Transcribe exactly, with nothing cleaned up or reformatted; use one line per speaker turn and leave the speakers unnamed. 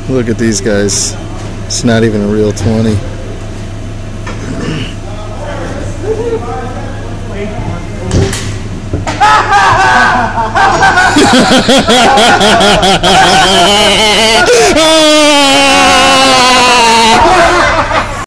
Look at these guys. It's not even a real twenty.